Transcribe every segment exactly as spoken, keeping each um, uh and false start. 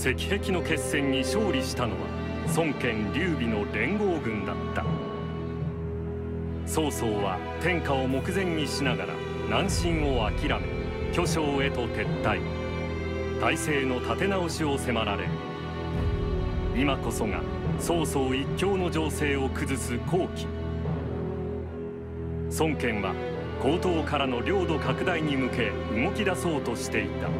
石壁の決戦に勝利したのは孫権劉備の連合軍だった。曹操は天下を目前にしながら南進を諦め巨匠へと撤退。体制の立て直しを迫られる。今こそが曹操一強の情勢を崩す好機。孫権は江東からの領土拡大に向け動き出そうとしていた。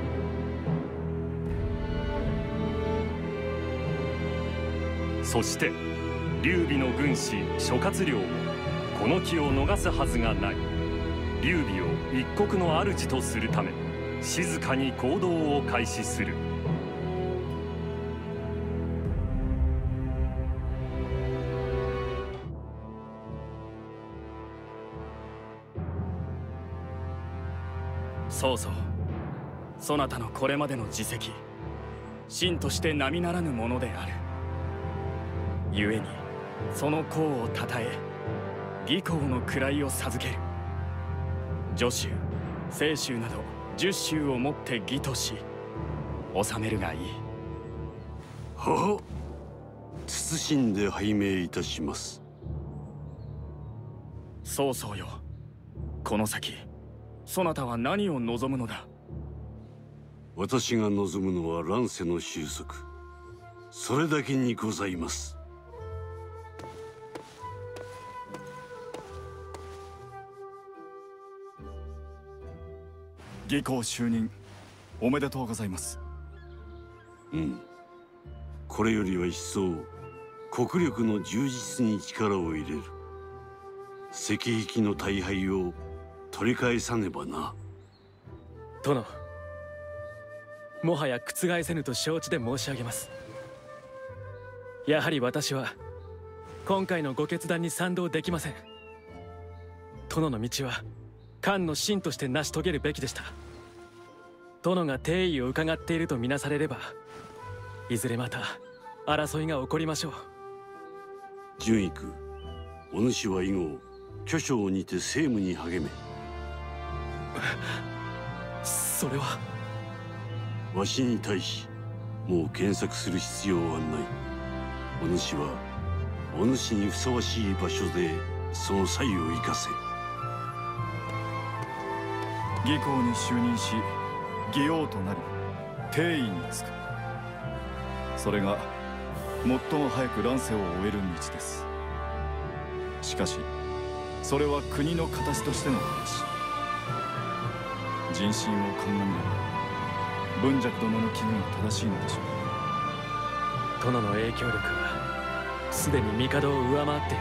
そして劉備の軍師諸葛亮もこの機を逃すはずがない。劉備を一国の主とするため静かに行動を開始する。 そうそう、そなたのこれまでの実績、真として並ならぬものである。故にその功をたたえ義功の位を授ける。序州清州など十州をもって義とし治めるがいい。 はあ、謹んで拝命いたします。 そうそうよ。この先そなたは何を望むのだ。 私が望むのは乱世の収束、それだけにございます。 義功就任おめでとうございます。 うん、これよりは一層国力の充実に力を入れる。石壁の大敗を取り返さねばな。 殿、もはや覆せぬと承知で申し上げます。やはり私は今回のご決断に賛同できません。殿の道は漢の臣として成し遂げるべきでした。殿が帝位を伺っているとみなされれば、いずれまた争いが起こりましょう。 純育、お主は以後巨匠にて政務に励め。 それは。 わしに対しもう検索する必要はない。お主はお主にふさわしい場所でその才を生かせ。 義功に就任し義王となり帝位につく。それが最も早く乱世を終える道です。しかしそれは国の形としての話。人心を鑑みれば文尺殿の危惧が正しいのでしょう。 殿の影響力はすでに帝を上回っている。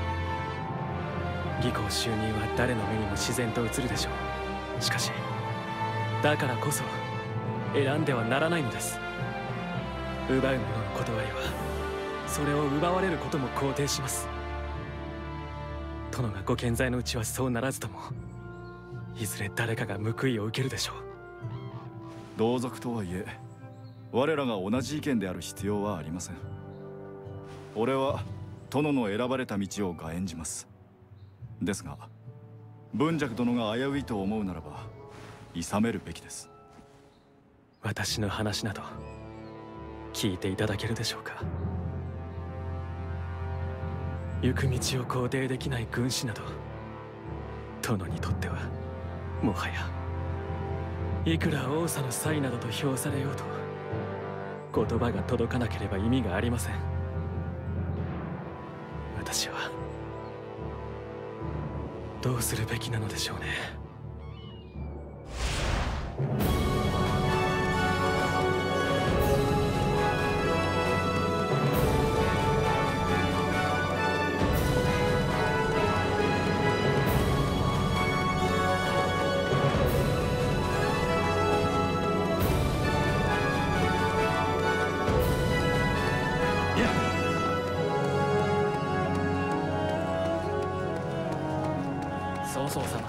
義功就任は誰の目にも自然と映るでしょう。しかしだからこそ選んではならないのです。奪う者の断りはそれを奪われることも肯定します。殿がご健在のうちはそうならずとも、いずれ誰かが報いを受けるでしょう。 同族とはいえ我らが同じ意見である必要はありません。俺は殿の選ばれた道をが演じます。ですが文尺殿が危ういと思うならば諌めるべきです。 私の話など聞いていただけるでしょうか。行く道を肯定できない軍師など殿にとってはもはやいくら王佐の才などと評されようと言葉が届かなければ意味がありません。私はどうするべきなのでしょうね。曹操様、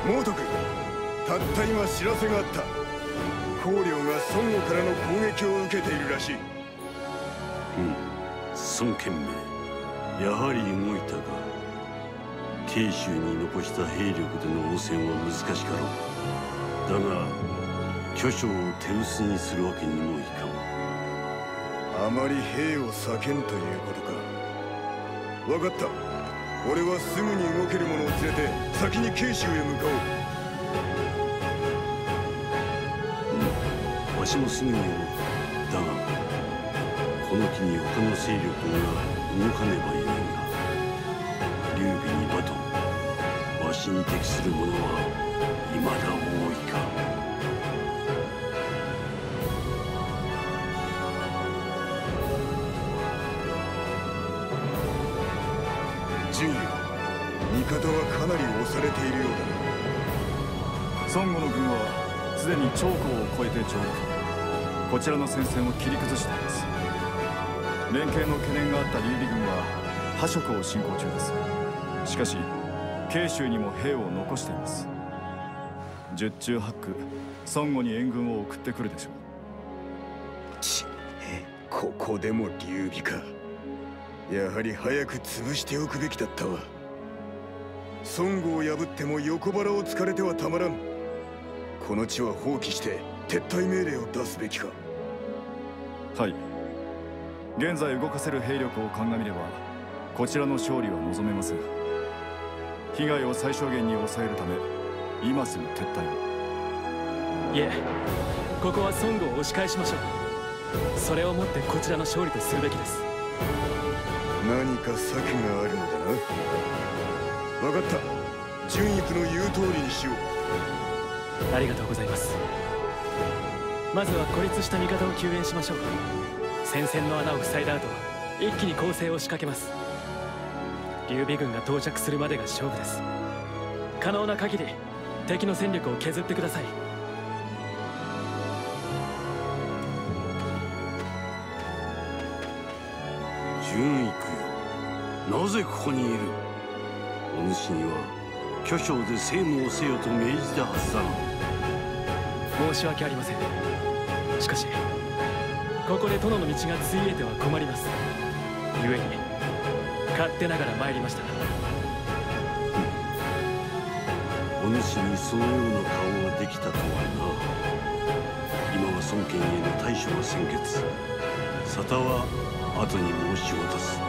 猛徳、たった今知らせがあった。公領が孫悟からの攻撃を受けているらしい。 うん、孫賢明、やはり動いたか。慶州に残した兵力での応戦は難しかろう。だが巨匠を手薄にするわけにもいかん。 あまり兵を避けんということか。分かった。俺はすぐに動ける者を連れて先に慶州へ向かおう。 うん、わしもすぐに思う。だがこの機に他の勢力が動かねばいないが、劉備にバトン、わしに適する者は未だ多いか。 陣よ、味方はかなり押されているようだな。 孫悟の軍はすでに長江を越えて上陸。こちらの戦線を切り崩しています。連携の懸念があった劉備軍は破蜀を進行中です。しかし慶州にも兵を残しています。十中八九孫悟に援軍を送ってくるでしょう。 ち、ここでも劉備か。やはり早く潰しておくべきだったわ。孫悟を破っても横腹を突かれてはたまらん。この地は放棄して撤退命令を出すべきか。 はい。現在動かせる兵力を鑑みればこちらの勝利は望めません。被害を最小限に抑えるため今すぐ撤退を。 いえ、ここは孫悟を押し返しましょう。それをもってこちらの勝利とするべきです。 何か策があるのだな。分かった。順位の言う通りにしよう。 ありがとうございます。まずは孤立した味方を救援しましょう。戦線の穴を塞いだ後、一気に攻勢を仕掛けます。劉備軍が到着するまでが勝負です。可能な限り敵の戦力を削ってください。 順育よ、なぜここにいる。お主には巨匠で政務をせよと命じたはずだが。 申し訳ありません。しかしここで殿の道がついえては困ります。故に勝手ながら参りました。 お主にそのような顔ができたとはな。今は孫権への対処が先決。沙汰は後に申し渡す。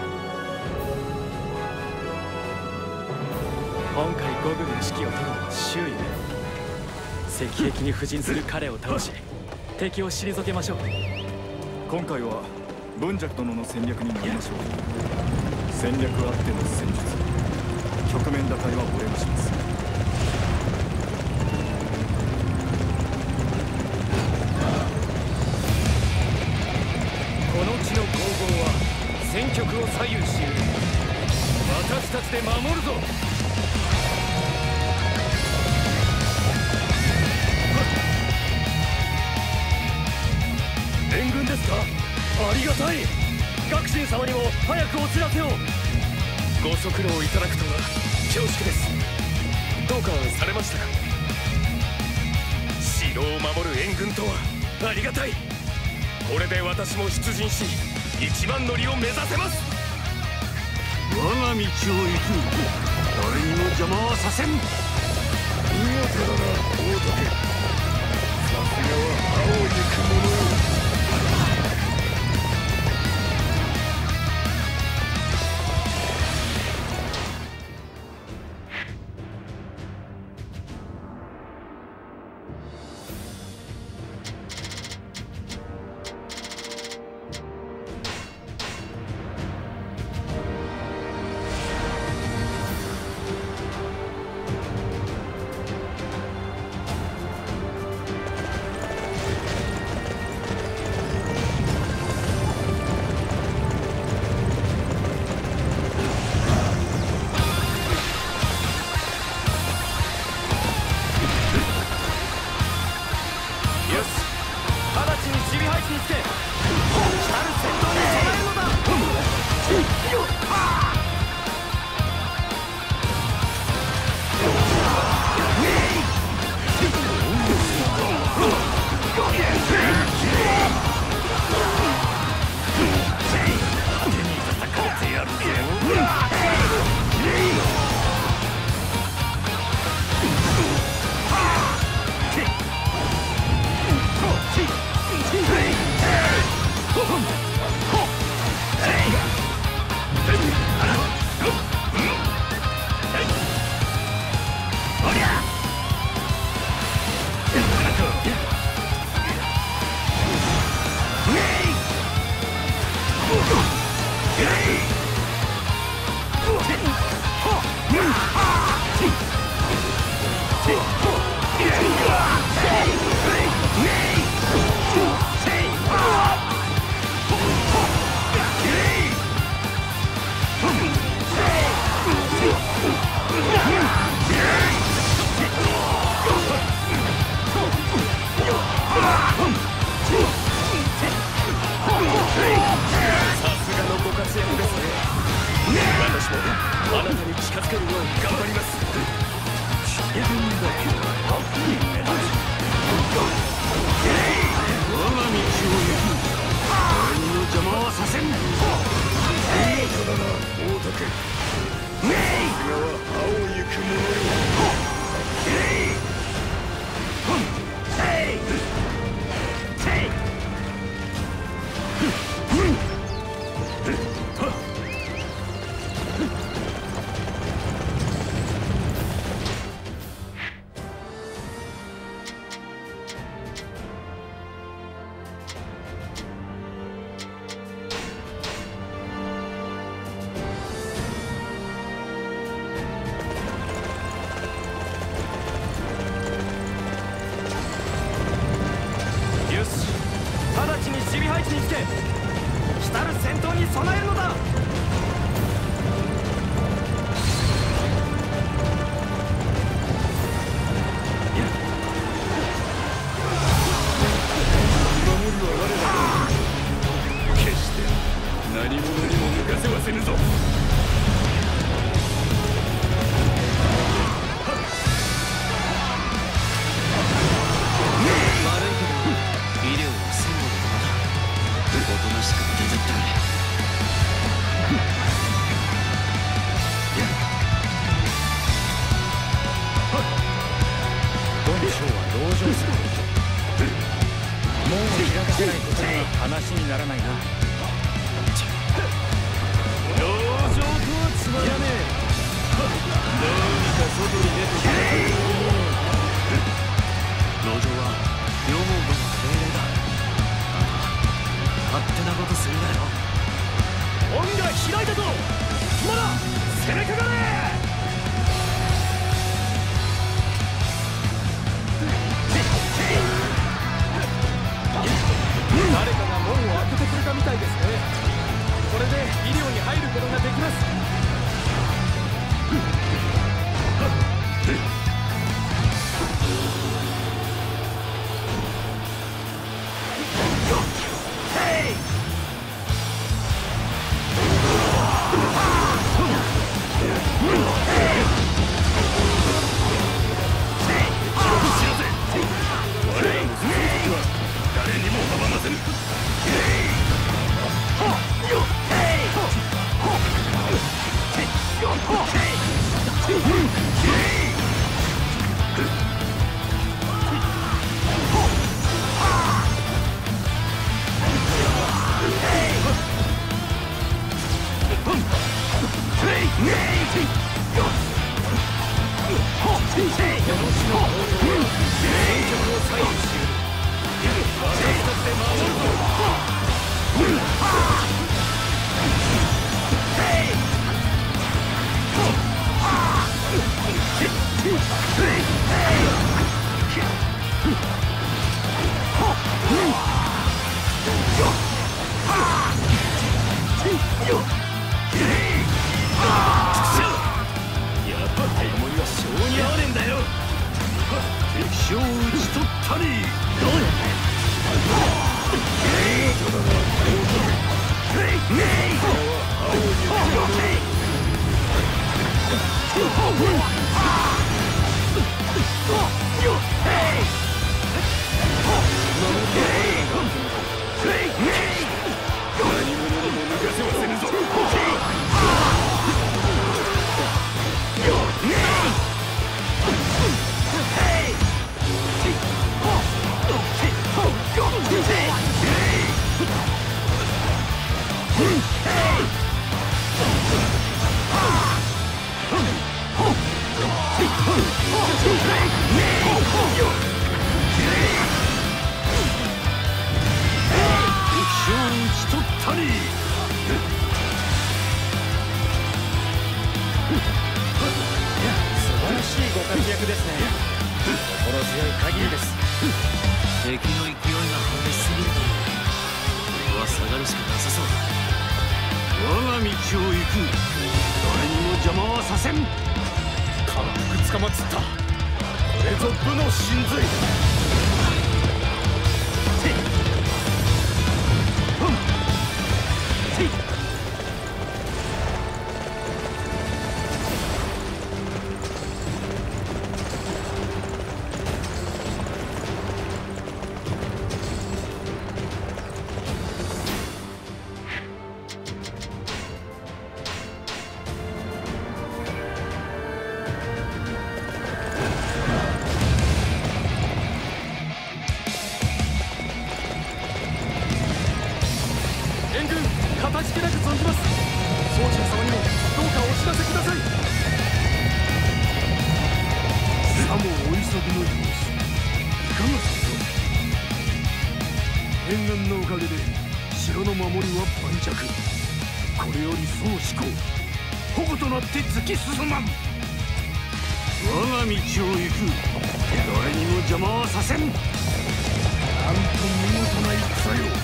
今回五軍の指揮を取るのは周囲で、石壁に布陣する彼を倒し敵を退けましょう。 今回は文尺殿の戦略になりましょう。戦略あっての戦術。局面打開はお願いします。 この地の攻防は戦局を左右しうる。私たちで守るぞ。援軍ですか。ありがたい。学信様にも早くお知らせを。ご足労いただくとは恐縮です。どうかされましたか。城を守る援軍とはありがたい。これで私も出陣し一番乗りを目指せます。 我が道を行く。誰にも邪魔はさせん。 見事だな大竹。さすがは歯を行く者よ。 けるように頑張ります。自分だけはたっぷり目立つ。 我が道を行く。誰にも邪魔はさせん。いい子だな、大竹。さすがは歯を行く者よ。 変顔のおかげで城の守りは盤石。これよりその思考矛となって突き進まん。 我が道を行く。誰にも邪魔はさせん。なんと見事な戦よ。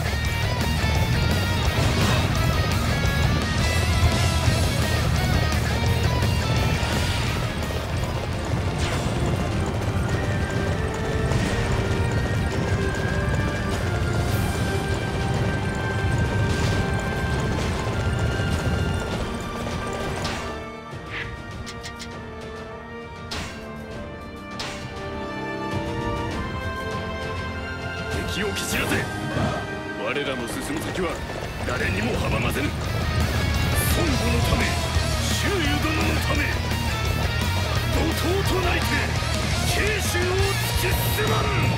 気をき知らせ。我らの進む先は誰にも阻ませぬ。孫悟のため、周瑜殿のため、怒涛となりて慶州を突き進まん。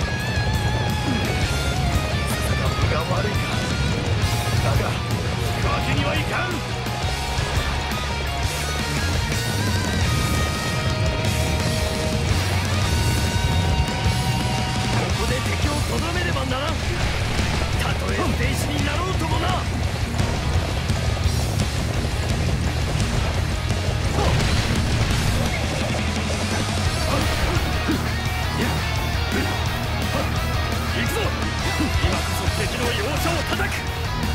戦うが悪いか。だが引くわけにはいかん。ここで敵をとどめねばならん。たとえ捨て石になろうともな。行くぞ。今こそ敵の容赦を叩く。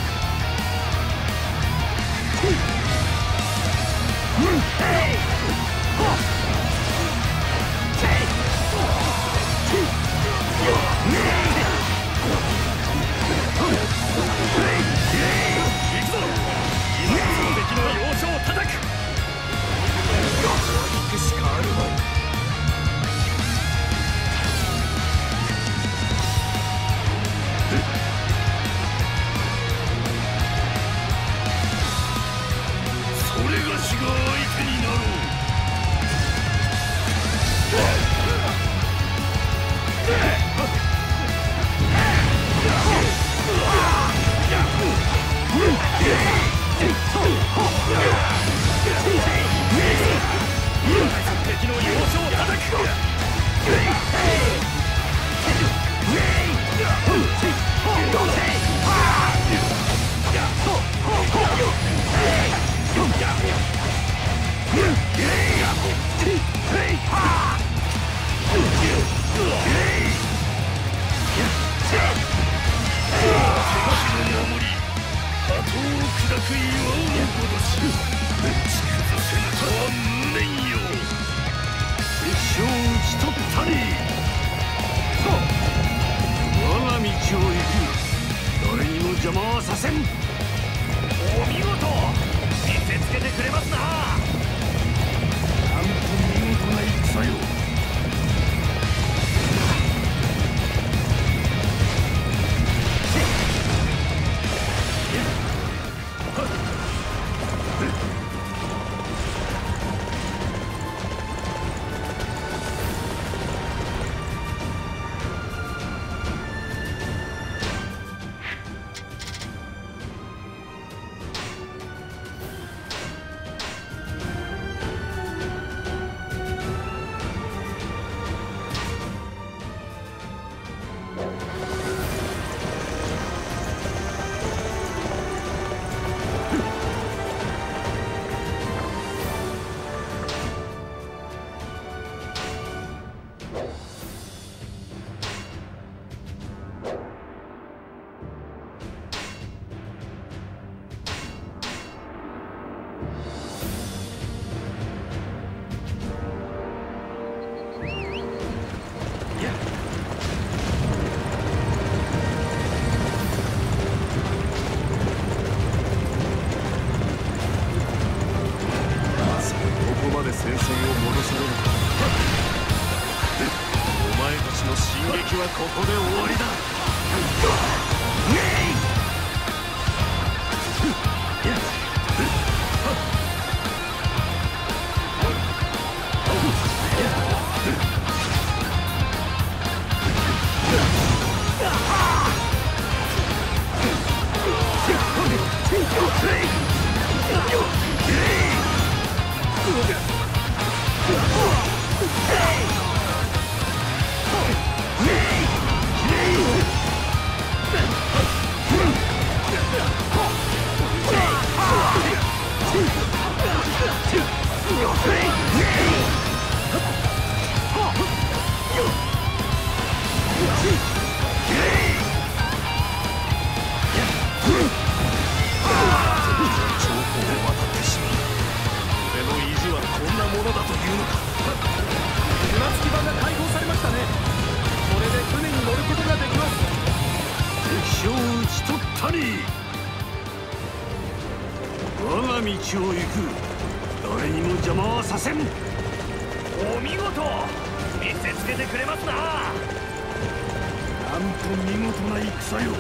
敵の要所を叩く。邪魔はさせん。お見事、見せつけてくれますな。なんと見事な戦よ。ここで終わりだ。Hey! 道を行く。誰にも邪魔はさせん。 お見事、見せつけてくれますな。 なんと見事な戦よ。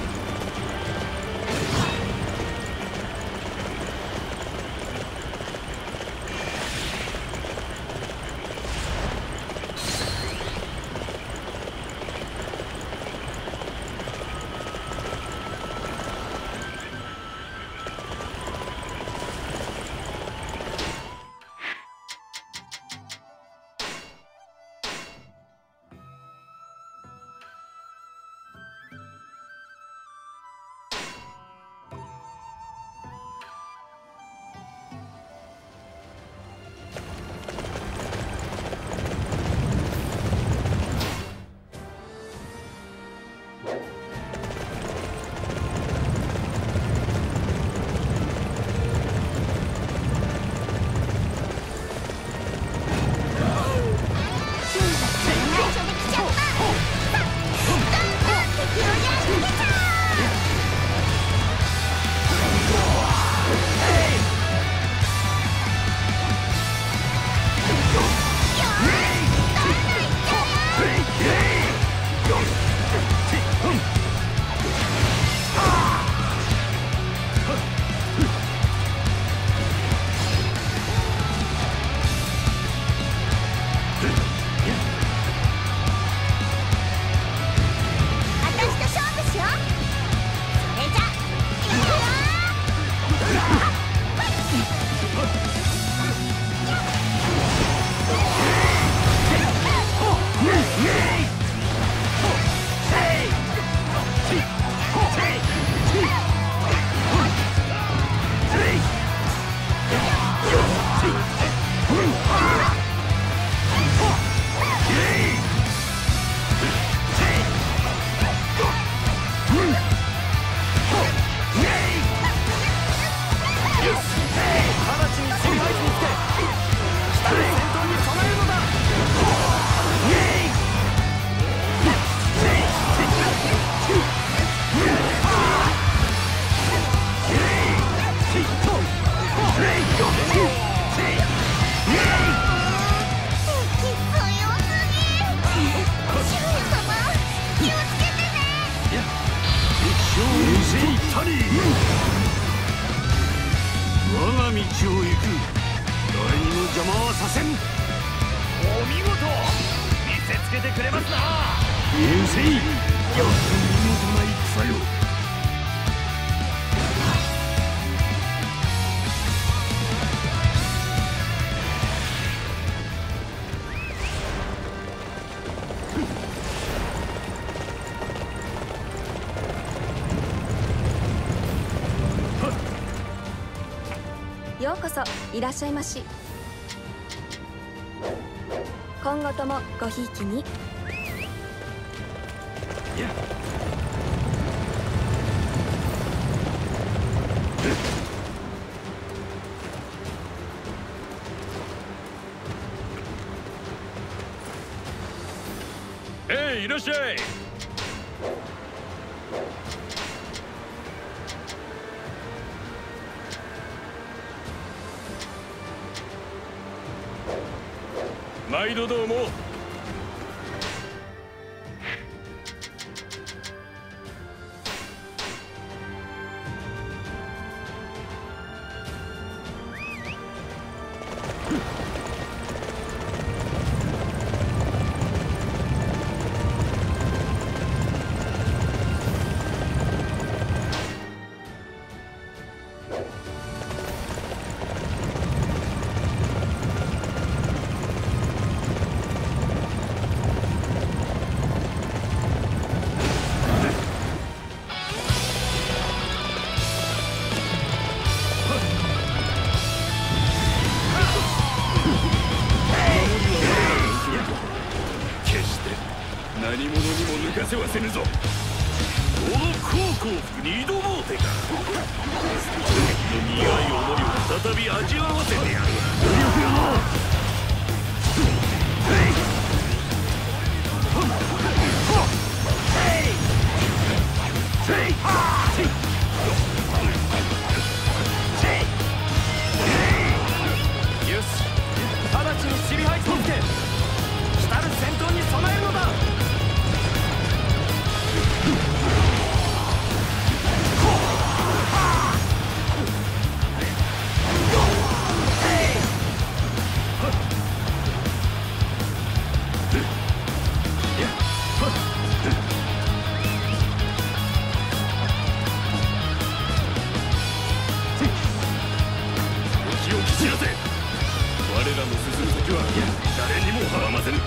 ようこそいらっしゃいまし。今後ともごひいきに。 えい、いらっしゃい。毎度どうも。 かせはせぬぞ。この高校服に挑もうてか。の苦い思いを再び味わわせてやるわ。 よし、直ちに守備配置をつけ、来たる戦闘に備えるのだ。 我らの進む先は誰にも阻ませぬ。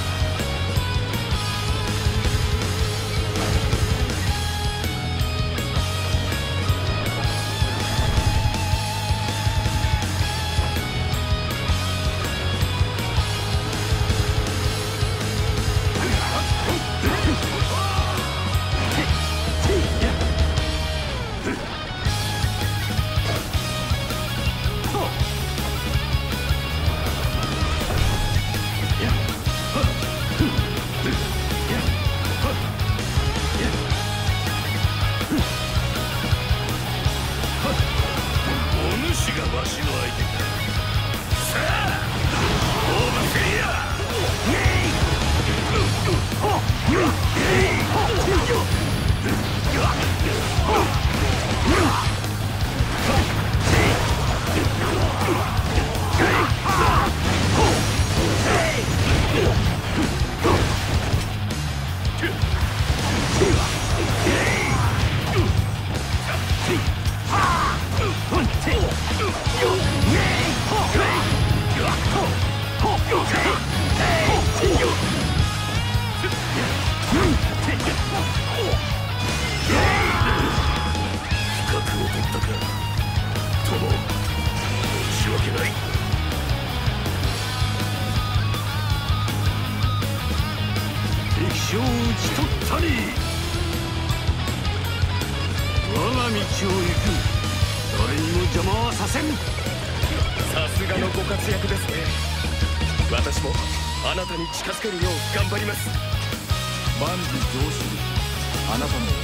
さすがのご活躍ですね。私もあなたに近づけるよう頑張ります。 万事上手、あなたのおかげです。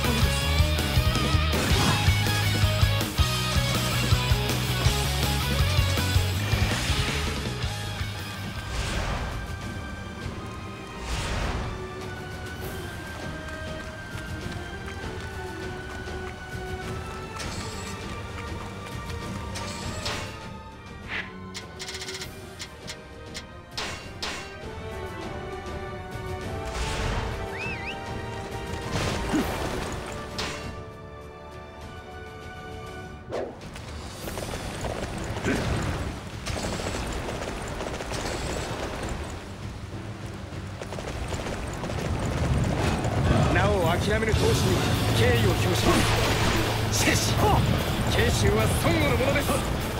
諦めぬ闘志に敬意を表します。しかし慶州は孫悟のものです。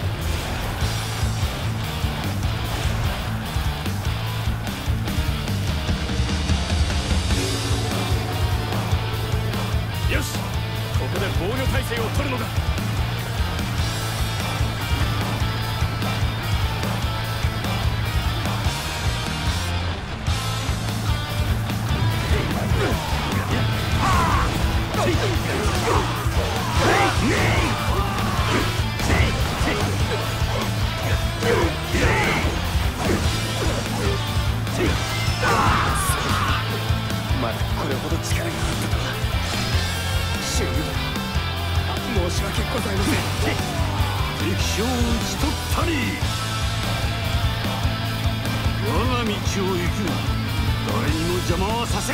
よし、ここで防御態勢を取るのだ。まだこれほど力があったとは。周囲申し訳ございません。 敵将を討ち取ったり、我が道を行く。誰にも邪魔はさせん。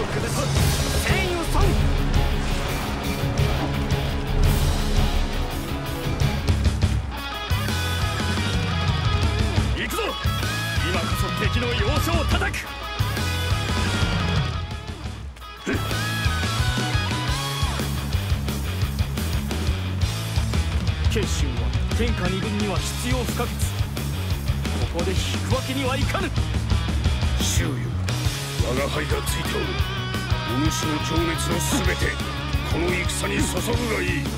を崩す戦意を損。行くぞ。今こそ敵の要所を叩く。決心は天下二分には必要不可欠。ここで引くわけにはいかぬ。 周よ、我が輩がついておる。お主の情熱のすべてこの戦に注ぐがいい。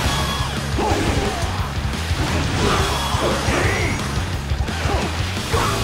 Go!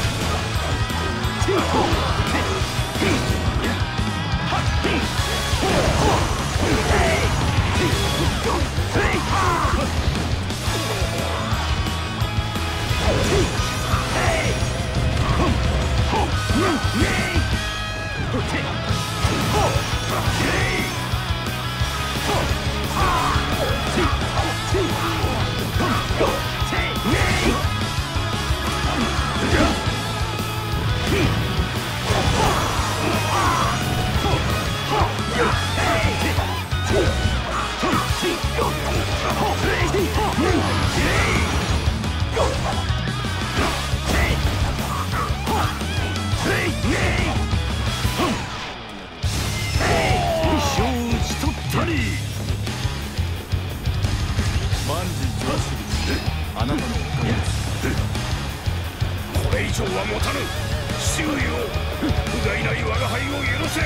あなたのおかげです。これ以上は持たぬ。周囲を不甲斐ない我が輩を許せ。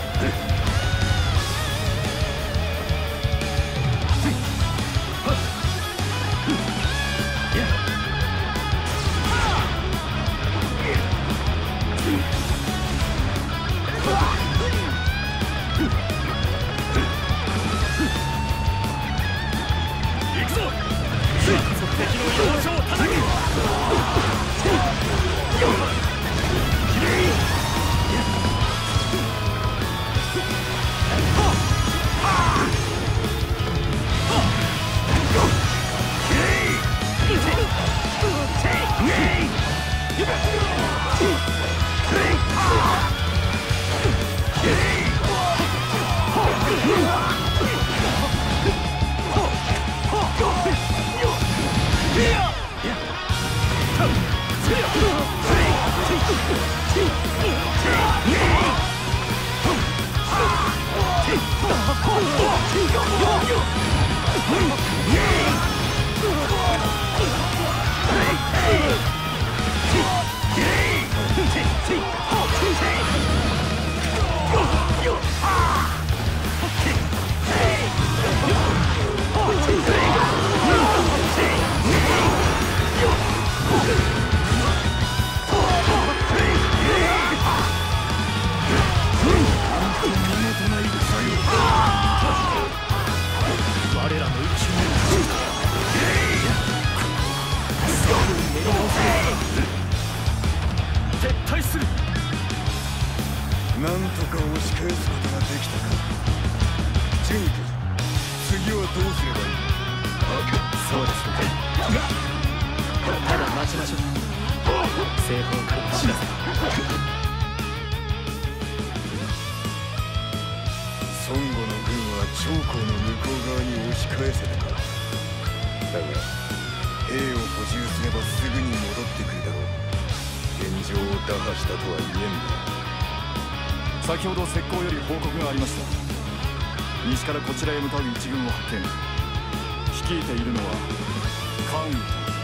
先ほど石膏より報告がありました。西からこちらへ向かう一軍を発見。率いているのは関羽。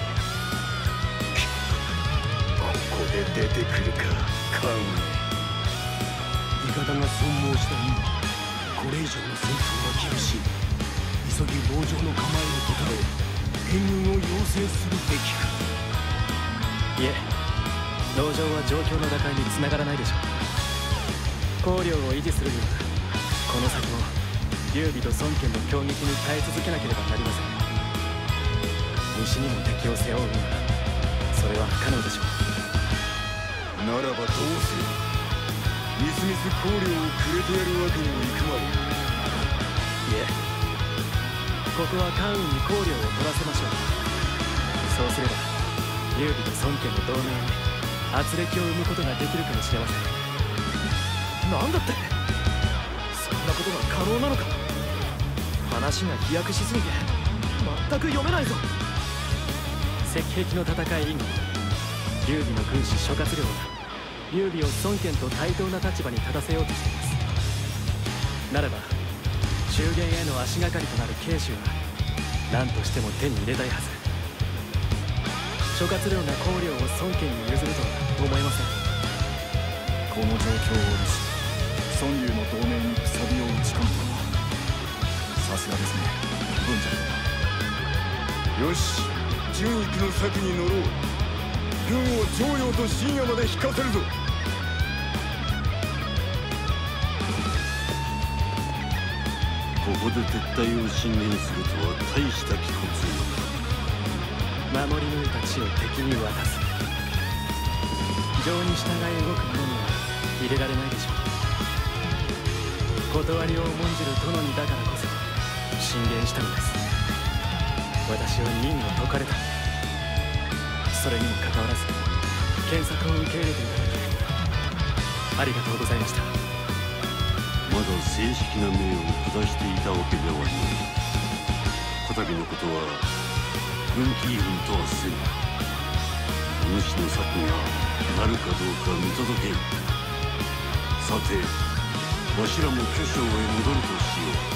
ここで出てくるか、関羽。 味方が損耗した今、これ以上の戦闘は厳しい。急ぎ籠城の構えを整え、援軍を要請するべきか。 いえ、籠城は状況の打開につながらないでしょう。綱領を維持するにはこの先も劉備と孫権の攻撃に耐え続けなければなりません。西にも敵を背負うならそれは不可能でしょう。 ならばどうする。みすみす綱領をくれてやるわけにもいくまい。 いえ、ここは関羽に綱領を取らせましょう。そうすれば劉備と孫権の同盟に圧力を生むことができるかもしれません。 なんだって、そんなことが可能なのか。話が飛躍しすぎて全く読めないぞ。 石壁の戦い以後、劉備の軍師諸葛亮は劉備を孫権と対等な立場に立たせようとしています。ならば中原への足がかりとなる慶州は何としても手に入れたいはず。諸葛亮が公領を孫権に譲るとは思えません。 この状況を利し孫劉の同盟にくさびを打ち込むとはさすがですね、文者殿。 よし、順位の策に乗ろう。軍を長陽と深夜まで引かせるぞ。 ここで撤退を進言するとは大した気骨よ。 守り抜いた地を敵に渡す。情に従い動く者には入れられないでしょう。断りを重んじる殿にだからこそ進言したのです。私は任を解かれた。それにもかかわらず検索を受け入れていただきありがとうございました。 まだ正式な命を下していたわけではない。こたびのことは軍紀違反とはせぬ。お主の策がなるかどうか見届ける。さてわしらも巨匠へ戻るとしよう。